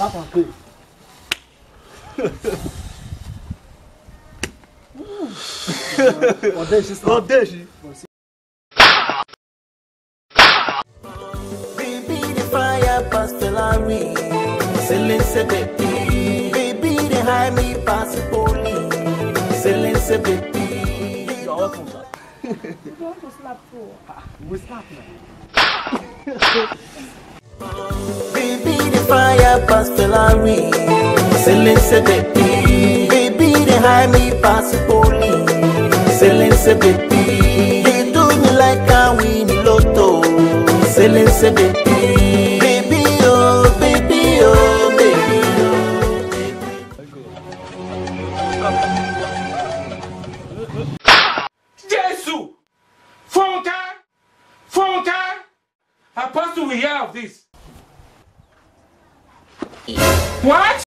Tap and pay. Odeshi. Baby, the fire pass Ferrari. Silence, baby. Baby, they hide me pass police. Silence, baby. You are welcome, sir. You want to slap too? We slap now. Baby, the fire pass Ferrari. Silence, baby. Baby, they hide me pass police. Silence, baby. They do me like I win the lotto. Silence, baby. Baby, oh, baby, oh, baby, oh. Jesus! Fonka! Apostle will hear of this. What?